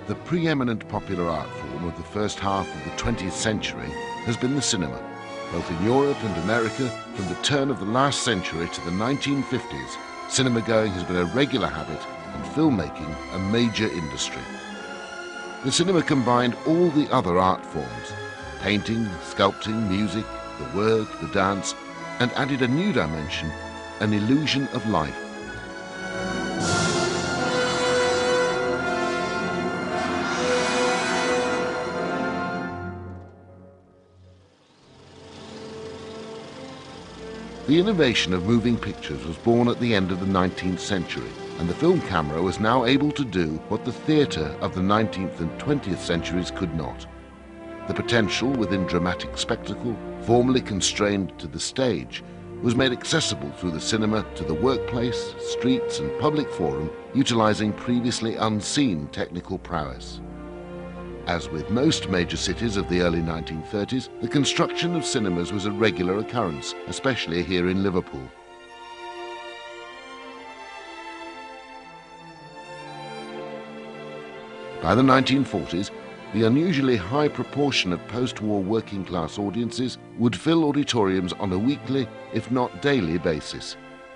The preeminent popular art form of the first half of the 20th century has been the cinema, both in Europe and America. From the turn of the last century to the 1950s, cinema-going has been a regular habit and filmmaking a major industry. The cinema combined all the other art forms, painting, sculpting, music, the word, the dance, and added a new dimension, an illusion of life. The innovation of moving pictures was born at the end of the 19th century, and the film camera was now able to do what the theatre of the 19th and 20th centuries could not. The potential within dramatic spectacle, formerly constrained to the stage, was made accessible through the cinema to the workplace, streets and public forum, utilizing previously unseen technical prowess. As with most major cities of the early 1930s, the construction of cinemas was a regular occurrence, especially here in Liverpool. By the 1940s, the unusually high proportion of post-war working-class audiences would fill auditoriums on a weekly, if not daily, basis.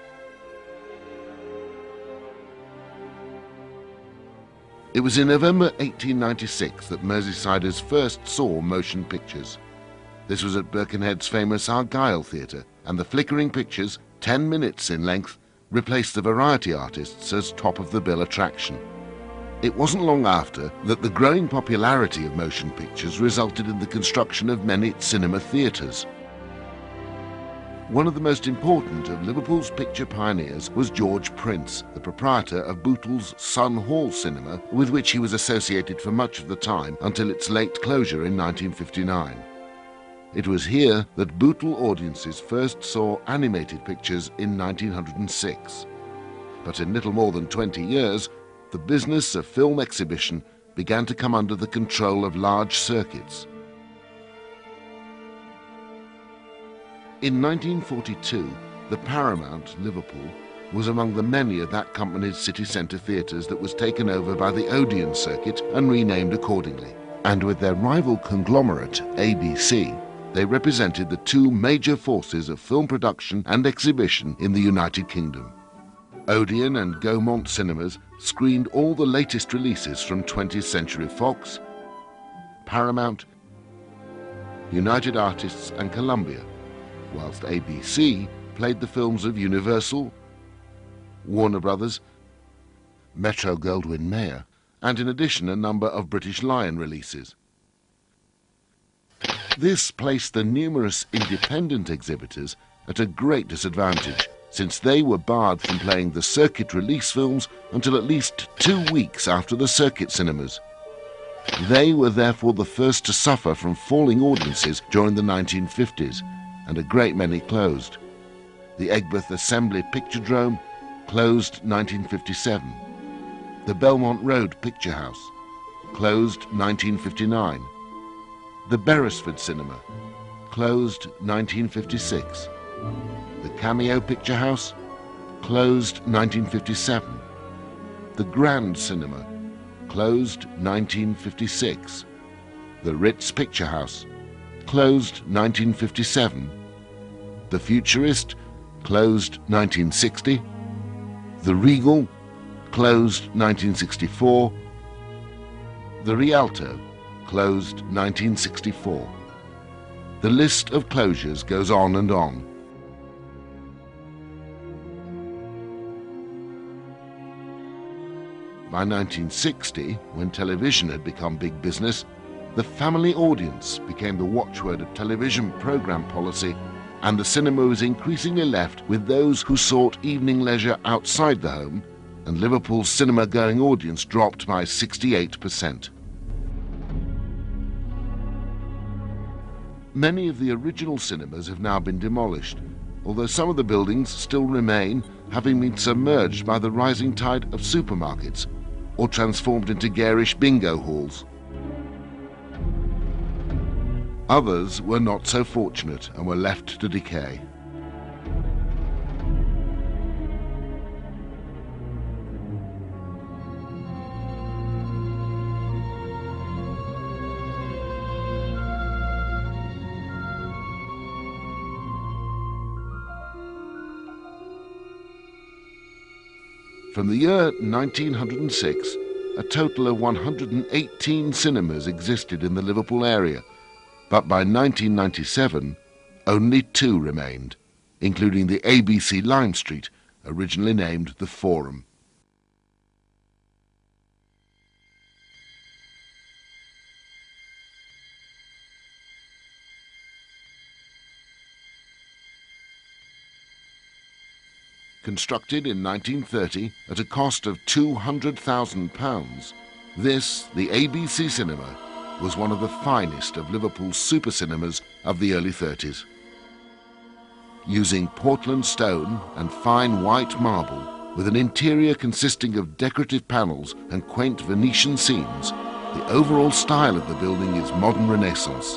It was in November 1896 that Merseysiders first saw motion pictures. This was at Birkenhead's famous Argyle Theatre, and the flickering pictures, 10 minutes in length, replaced the variety artists as top-of-the-bill attraction. It wasn't long after that the growing popularity of motion pictures resulted in the construction of many cinema theatres. One of the most important of Liverpool's picture pioneers was George Prince, the proprietor of Bootle's Sun Hall Cinema, with which he was associated for much of the time until its late closure in 1959. It was here that Bootle audiences first saw animated pictures in 1906. But in little more than 20 years, the business of film exhibition began to come under the control of large circuits. In 1942, the Paramount, Liverpool, was among the many of that company's city centre theatres that was taken over by the Odeon circuit and renamed accordingly. And with their rival conglomerate, ABC, they represented the two major forces of film production and exhibition in the United Kingdom. Odeon and Gaumont cinemas screened all the latest releases from 20th Century Fox, Paramount, United Artists and Columbia, whilst ABC played the films of Universal, Warner Brothers, Metro-Goldwyn-Mayer, and in addition a number of British Lion releases. This placed the numerous independent exhibitors at a great disadvantage, since they were barred from playing the circuit release films until at least 2 weeks after the circuit cinemas. They were therefore the first to suffer from falling audiences during the 1950s, and a great many closed. The Aigburth Assembly Picturedrome closed 1957. The Belmont Road Picture House closed 1959. The Beresford Cinema closed 1956. The Cameo Picture House closed 1957. The Grand Cinema closed 1956. The Ritz Picture House closed 1957. The Futurist closed 1960. The Regal closed 1964. The Rialto closed 1964. The list of closures goes on and on. By 1960, when television had become big business, the family audience became the watchword of television program policy, and the cinema was increasingly left with those who sought evening leisure outside the home, and Liverpool's cinema-going audience dropped by 68%. Many of the original cinemas have now been demolished, although some of the buildings still remain, having been submerged by the rising tide of supermarkets or transformed into garish bingo halls. Others were not so fortunate and were left to decay. From the year 1906, a total of 118 cinemas existed in the Liverpool area, but by 1997, only 2 remained, including the ABC Lime Street, originally named the Forum. Constructed in 1930 at a cost of £200,000, this, the ABC Cinema, was one of the finest of Liverpool's super cinemas of the early 30s. Using Portland stone and fine white marble, with an interior consisting of decorative panels and quaint Venetian scenes, the overall style of the building is modern Renaissance.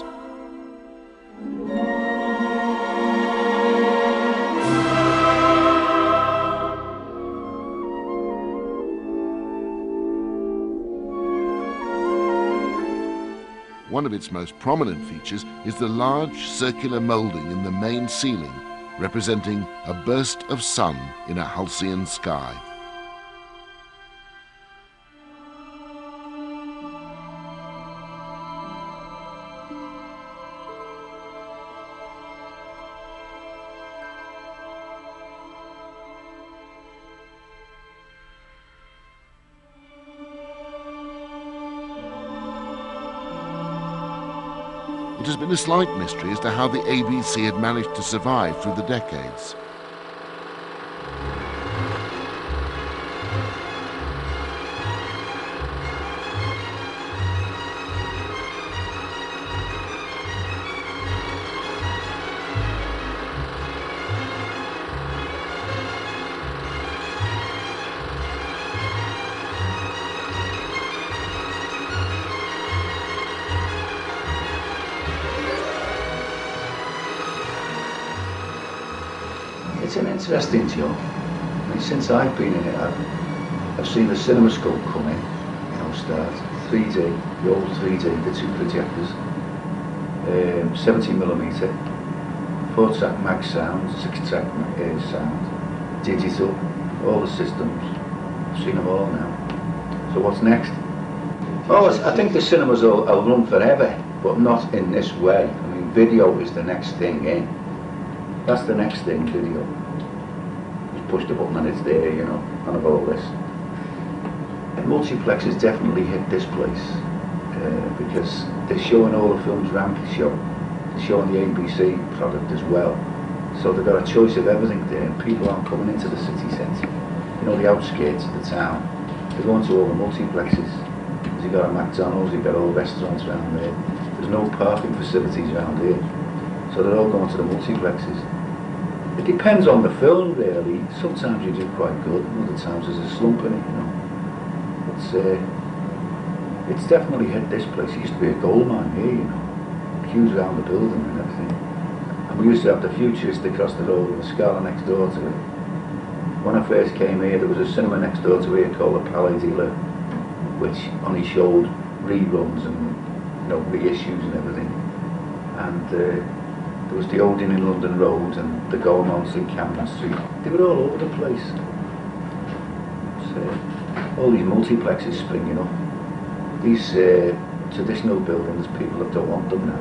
One of its most prominent features is the large circular moulding in the main ceiling, representing a burst of sun in a halcyon sky. It has been a slight mystery as to how the ABC had managed to survive through the decades. It's an interesting job. I mean, since I've been in it, I've seen the CinemaScope come in, you know, start 3D, the old 3D, the 2 projectors, 70mm, 4-track mag sound, 6-track sound, digital, all the systems. I've seen them all now. So what's next? Oh, I think the cinemas will run forever, but not in this way. I mean, video is the next thing in. That's the next thing, video. Just push the button and it's there, you know, and of all this. Multiplex has definitely hit this place because they're showing all the films around the show. They're showing the ABC product as well. So they've got a choice of everything there. People aren't coming into the city centre. You know, the outskirts of the town. They're going to all the multiplexes. You've got a McDonald's, you've got all the restaurants around there. There's no parking facilities around here. So they're all going to the multiplexes. It depends on the film, really. Sometimes you do quite good, and other times there's a slump in it, you know. It's definitely hit this place. It used to be a gold mine here, you know. Queues around the building and everything. And we used to have the Futurist across the road and the Scala next door to it. When I first came here, there was a cinema next door to here called the Palais de l'Or, which only showed reruns and, you know, reissues and everything. And there was the Odeon in London Road and the Gaumont in Camden Street. They were all over the place. So, all these multiplexes springing up. These traditional buildings, people that don't want them now.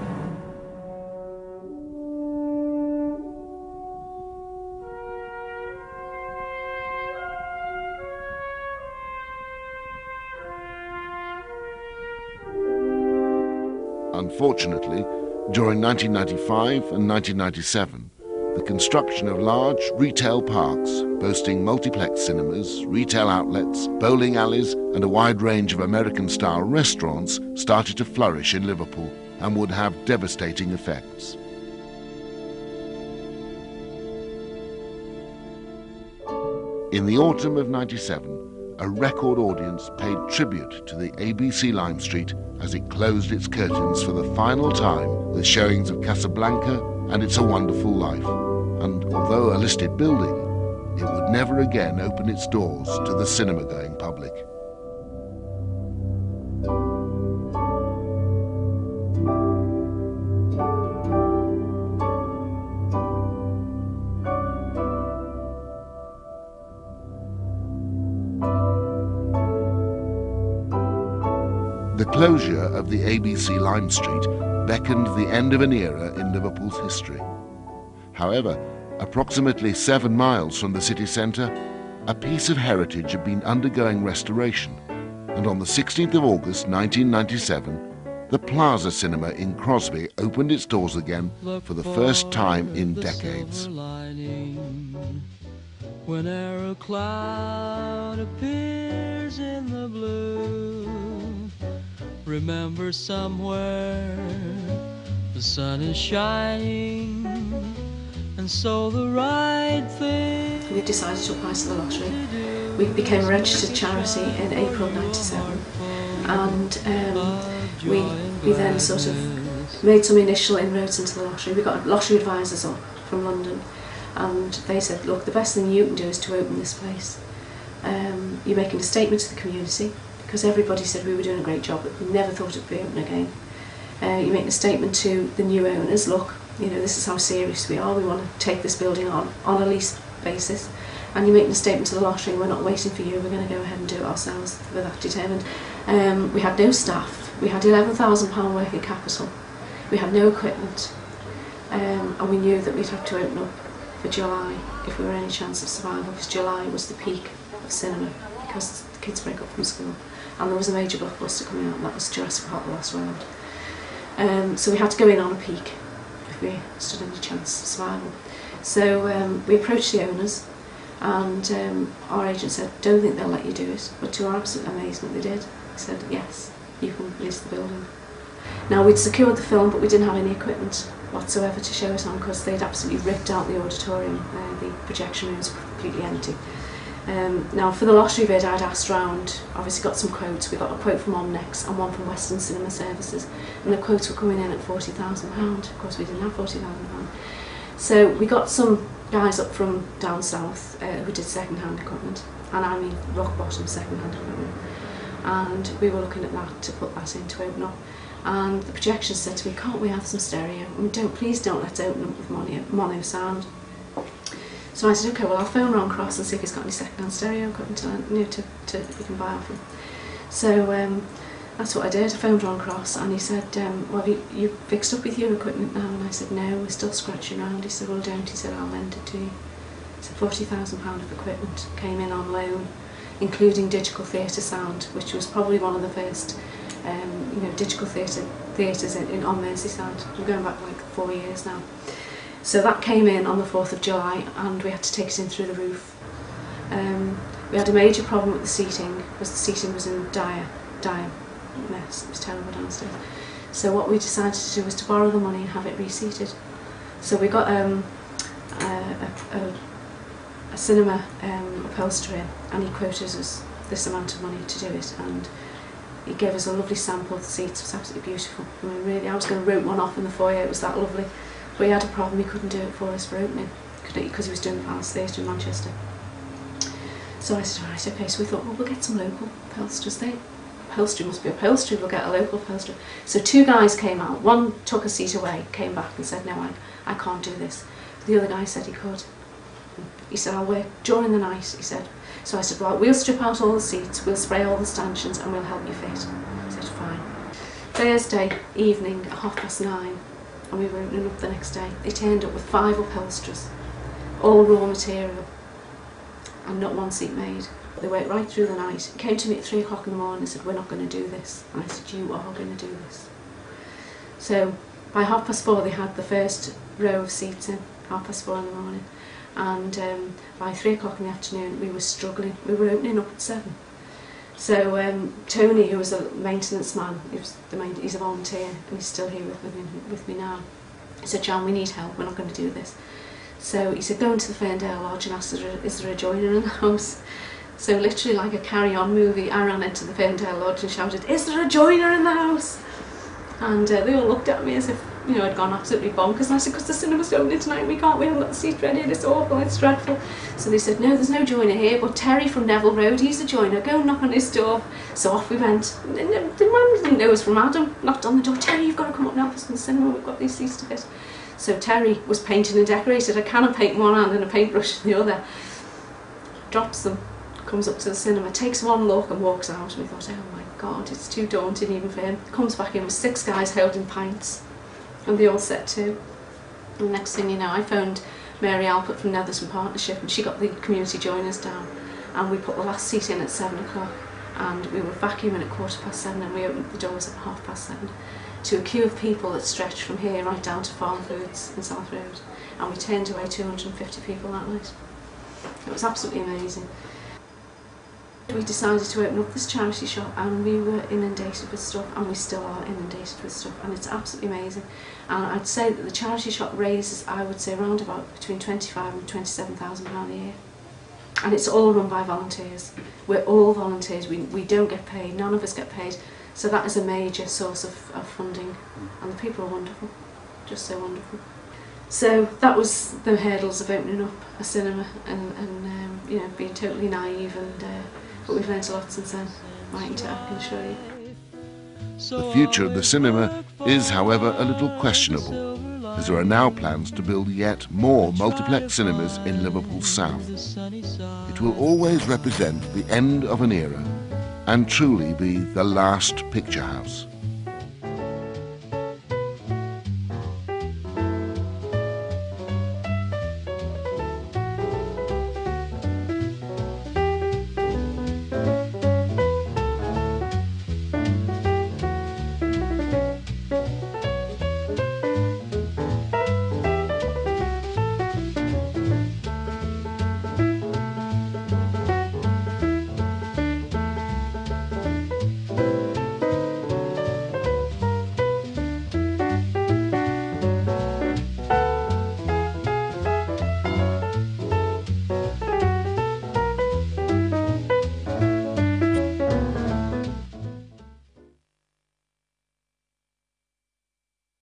Unfortunately, during 1995 and 1997, the construction of large retail parks boasting multiplex cinemas, retail outlets, bowling alleys and a wide range of American-style restaurants started to flourish in Liverpool and would have devastating effects. In the autumn of '97, a record audience paid tribute to the ABC Lime Street as it closed its curtains for the final time with showings of Casablanca and It's a Wonderful Life. And although a listed building, it would never again open its doors to the cinema-going public. The closure of the ABC Lime Street beckoned the end of an era in Liverpool's history. However, approximately 7 miles from the city centre, a piece of heritage had been undergoing restoration, and on the 16th of August 1997, the Plaza Cinema in Crosby opened its doors again for the first time in decades. Whenever a cloud appears in the blue, remember somewhere the sun is shining, and so the right thing. We decided to apply to the lottery. We became a registered charity in April '97, and we then sort of made some initial inroads into the lottery. We got lottery advisors up from London, and they said, look, the best thing you can do is to open this place. You're making a statement to the community, because everybody said we were doing a great job, but we never thought it would be open again. You're making a statement to the new owners, look, you know, this is how serious we are, we want to take this building on a lease basis. And you're making a statement to the lottery, we're not waiting for you, we're going to go ahead and do it ourselves. We're that determined. We had no staff, we had £11,000 working capital, we had no equipment, and we knew that we'd have to open up for July if we were any chance of survival, because July was the peak of cinema, because the kids break up from school, and there was a major blockbuster coming out, and that was Jurassic Park: The Lost World. So we had to go in on a peak if we stood any chance of survival. So we approached the owners, and our agent said, don't think they'll let you do it, but to our absolute amazement they did. They said, yes, you can lease the building. Now, we'd secured the film, but we didn't have any equipment whatsoever to show it on, because they'd absolutely ripped out the auditorium. The projection rooms were completely empty. Now, for the lottery bid, I'd asked round, obviously got some quotes. We got a quote from Omnex and one from Western Cinema Services, and the quotes were coming in at £40,000. Of course, we didn't have £40,000. So we got some guys up from down south who did second-hand equipment, and I mean rock-bottom second-hand equipment. And we were looking at that to put that in to open up. And the projection said to me, can't we have some stereo? I mean, please don't let's open up with mono sound. So I said, okay, well I'll phone Ron Cross and see if he's got any second-hand stereo equipment to we can buy off him. So that's what I did. I phoned Ron Cross, and he said, well, have you fixed up with your equipment now? And I said, no, we're still scratching around. He said, well, don't. He said, I'll lend it to you. He said, £40,000 of equipment came in on loan, including digital theatre sound, which was probably one of the first digital theatres on Merseyside. We're going back like 4 years now. So that came in on the 4th of July, and we had to take it in through the roof. We had a major problem with the seating, because the seating was in dire mess. It was terrible downstairs. So what we decided to do was to borrow the money and have it reseated. So we got a cinema upholsterer, and he quoted us this amount of money to do it, and he gave us a lovely sample of the seats. It was absolutely beautiful. I mean, really, I was going to rope one off in the foyer, it was that lovely. But he had a problem, he couldn't do it for us for opening, because he was doing the Palace Theatre in Manchester. So I said, right, okay, so we thought, well, we'll get some local upholsterers. Upholstery must be upholstery, we'll get a local upholsterer. So 2 guys came out, one took a seat away, came back and said, no, I can't do this. The other guy said he could. He said, I'll work during the night, he said. So I said, right, we'll strip out all the seats, we'll spray all the stanchions, and we'll help you fit. He said, fine. Thursday evening at 9:30, and we were opening up the next day. They turned up with 5 upholsterers, all raw material, and not one seat made. They worked right through the night. He came to me at 3 o'clock in the morning and said, we're not going to do this. And I said, you are going to do this. So by 4:30 they had the first row of seats in, 4:30 in the morning. And by 3 o'clock in the afternoon we were struggling. We were opening up at 7. So Tony, who was a maintenance man, he's a volunteer, and he's still here with me now. He said, Jan, we need help, we're not going to do this. So he said, go into the Ferndale Lodge and ask, is there a joiner in the house? So literally like a Carry-On movie, I ran into the Ferndale Lodge and shouted, is there a joiner in the house? And they all looked at me as if, I'd gone absolutely bonkers. And I said, because the cinema's opening tonight, we haven't got the seat ready, and it's awful, it's dreadful. So they said, no, there's no joiner here, but Terry from Neville Road, he's a joiner, go knock on his door. So off we went. The man didn't know it was from Adam, knocked on the door, Terry, you've got to come up and help us in the cinema, we've got these seats to fit. So Terry was painting and decorated, a can of paint in one hand and a paintbrush in the other. Drops them, comes up to the cinema, takes one look and walks out. And we thought, oh my God, it's too daunting even for him. Comes back in with 6 guys holding pints, and they all set to. And the next thing you know, I phoned Mary Alpert from Netherton Partnership, and she got the community joiners down, and we put the last seat in at 7 o'clock, and we were vacuuming at 7:15, and we opened the doors at 7:30 to a queue of people that stretched from here right down to Farm Foods in South Road, and we turned away 250 people that night. It was absolutely amazing. We decided to open up this charity shop, and we were inundated with stuff, and we still are inundated with stuff, and it's absolutely amazing. And I'd say that the charity shop raises, I would say, around about between £25,000 and £27,000 a year. And it's all run by volunteers. We're all volunteers, we don't get paid, none of us get paid. So that is a major source of funding, and the people are wonderful, just so wonderful. So that was the hurdles of opening up a cinema, and you know, being totally naive, and but we've learned a lot since then, right into, I can assure you. The future of the cinema is, however, a little questionable, as there are now plans to build yet more multiplex cinemas in Liverpool South. It will always represent the end of an era, and truly be the last picture house.